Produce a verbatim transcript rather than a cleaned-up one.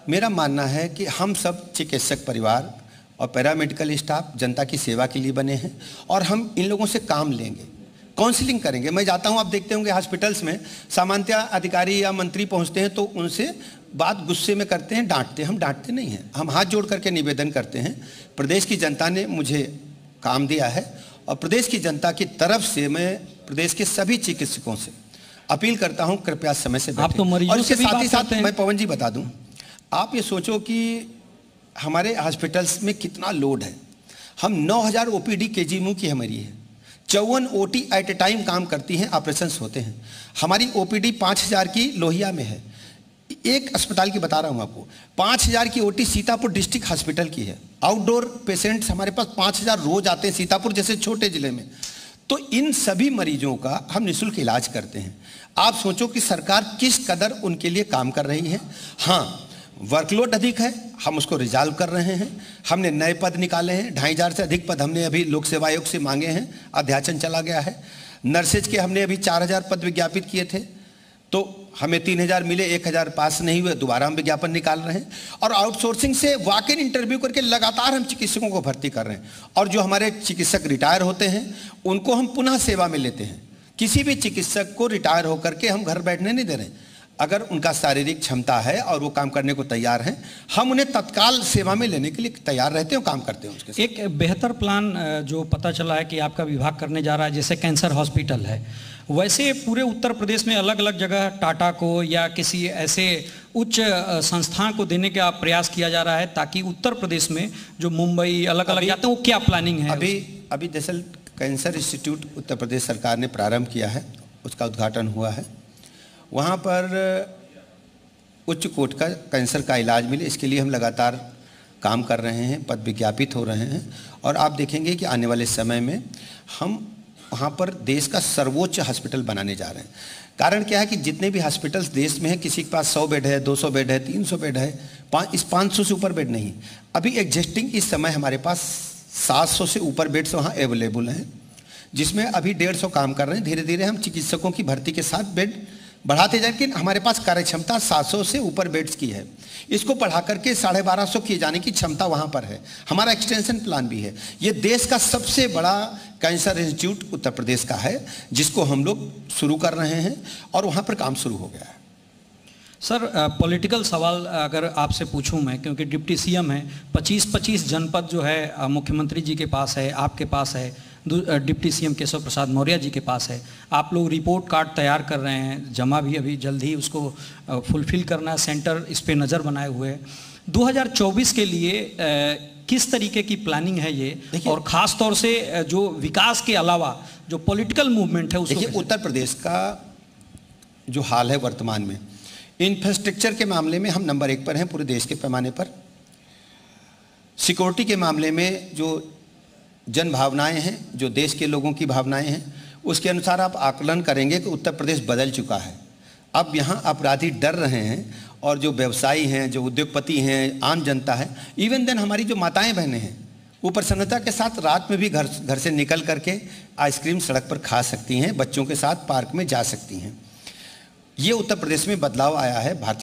मेरा मानना है कि हम सब चिकित्सक परिवार और पैरामेडिकल स्टाफ जनता की सेवा के लिए बने हैं और हम इन लोगों से काम लेंगे, काउंसलिंग करेंगे। मैं जाता हूं, आप देखते होंगे हॉस्पिटल्स में सामान्यतः अधिकारी या मंत्री पहुंचते हैं तो उनसे बात गुस्से में करते हैं, डांटते हैं। हम डांटते नहीं हैं, हम हाथ जोड़ करके निवेदन करते हैं। प्रदेश की जनता ने मुझे काम दिया है और प्रदेश की जनता की तरफ से मैं प्रदेश के सभी चिकित्सकों से अपील करता हूं, कृपया समय से बैठें। आप तो मरीजों और इसके से भी साथ ही बात साथ मैं पवन जी बता दूं, आप ये सोचो कि हमारे हॉस्पिटल्स में कितना लोड है। हम नौ हज़ार ओपीडी केजीएमयू की हमारी है, चौवन ओटी एट ए टाइम काम करती हैं, ऑपरेशंस होते हैं। हमारी ओपीडी पाँच हज़ार की लोहिया में है। एक अस्पताल की बता रहा हूं आपको, पाँच हज़ार की ओटी सीतापुर डिस्ट्रिक्ट हॉस्पिटल की है। आउटडोर पेशेंट्स हमारे पास पाँच हज़ार रोज आते हैं सीतापुर जैसे छोटे जिले में। तो इन सभी मरीजों का हम निःशुल्क इलाज करते हैं। आप सोचो कि सरकार किस कदर उनके लिए काम कर रही है। हाँ, वर्कलोड अधिक है, हम उसको रिजॉल्व कर रहे हैं। हमने नए पद निकाले हैं, ढाई हजार से अधिक पद हमने अभी लोक सेवा आयोग से मांगे हैं, अध्याचन चला गया है। नर्सेज के हमने अभी चार हजार पद विज्ञापित किए थे, तो हमें तीन हजार मिले, एक हजार पास नहीं हुए, दोबारा हम विज्ञापन निकाल रहे हैं। और आउटसोर्सिंग से वॉक इन इंटरव्यू करके लगातार हम चिकित्सकों को भर्ती कर रहे हैं। और जो हमारे चिकित्सक रिटायर होते हैं उनको हम पुनः सेवा में लेते हैं। किसी भी चिकित्सक को रिटायर होकर के हम घर बैठने नहीं दे रहे हैं। अगर उनका शारीरिक क्षमता है और वो काम करने को तैयार हैं, हम उन्हें तत्काल सेवा में लेने के लिए तैयार रहते हैं, काम करते हैं उसके साथ। एक बेहतर प्लान जो पता चला है कि आपका विभाग करने जा रहा है, जैसे कैंसर हॉस्पिटल है, वैसे पूरे उत्तर प्रदेश में अलग अलग जगह टाटा को या किसी ऐसे उच्च संस्थान को देने का प्रयास किया जा रहा है, ताकि उत्तर प्रदेश में जो मुंबई अलग अलग जाते हैं, वो क्या प्लानिंग है? अभी अभी दरअसल कैंसर इंस्टीट्यूट उत्तर प्रदेश सरकार ने प्रारंभ किया है, उसका उद्घाटन हुआ है। वहाँ पर उच्च कोटि का कैंसर का इलाज मिले, इसके लिए हम लगातार काम कर रहे हैं, पद विज्ञापित हो रहे हैं। और आप देखेंगे कि आने वाले समय में हम वहाँ पर देश का सर्वोच्च हॉस्पिटल बनाने जा रहे हैं। कारण क्या है कि जितने भी हॉस्पिटल्स देश में हैं, किसी के पास सौ बेड है, दो सौ बेड है, तीन सौ बेड है, पाँच इस पाँच सौ से ऊपर बेड नहीं। अभी एग्जिस्टिंग इस समय हमारे पास सात सौ से ऊपर बेड्स वहाँ अवेलेबल हैं, जिसमें अभी डेढ़ सौ काम कर रहे हैं। धीरे धीरे हम चिकित्सकों की भर्ती के साथ बेड बढ़ाते जाए, कि हमारे पास कार्य क्षमता सात सौ से ऊपर बेड्स की है। इसको बढ़ा करके साढ़े बारह सौ किए जाने की क्षमता वहाँ पर है। हमारा एक्सटेंशन प्लान भी है। ये देश का सबसे बड़ा कैंसर इंस्टीट्यूट उत्तर प्रदेश का है, जिसको हम लोग शुरू कर रहे हैं और वहाँ पर काम शुरू हो गया है। सर, पॉलिटिकल सवाल अगर आपसे पूछूं मैं, क्योंकि डिप्टी सीएम है, पच्चीस पच्चीस जनपद जो है मुख्यमंत्री जी के पास है, आपके पास है, डिप्टी सीएम केशव प्रसाद मौर्य जी के पास है। आप लोग रिपोर्ट कार्ड तैयार कर रहे हैं, जमा भी अभी जल्द ही उसको फुलफिल करना है, सेंटर इस पे नज़र बनाए हुए है। दो हज़ार चौबीस के लिए किस तरीके की प्लानिंग है ये, और ख़ास तौर से जो विकास के अलावा जो पॉलिटिकल मूवमेंट है उसको? देखिए, उत्तर प्रदेश का जो हाल है वर्तमान में, इंफ्रास्ट्रक्चर के मामले में हम नंबर एक पर हैं पूरे देश के पैमाने पर। सिक्योरिटी के मामले में जो जन भावनाएं हैं, जो देश के लोगों की भावनाएं हैं, उसके अनुसार आप आकलन करेंगे कि उत्तर प्रदेश बदल चुका है। अब यहाँ अपराधी डर रहे हैं, और जो व्यवसायी हैं, जो उद्योगपति हैं, आम जनता है, इवन देन हमारी जो माताएं बहनें हैं, वो प्रसन्नता के साथ रात में भी घर घर से निकल करके आइसक्रीम सड़क पर खा सकती हैं, बच्चों के साथ पार्क में जा सकती हैं। ये उत्तर प्रदेश में बदलाव आया है। भारतीय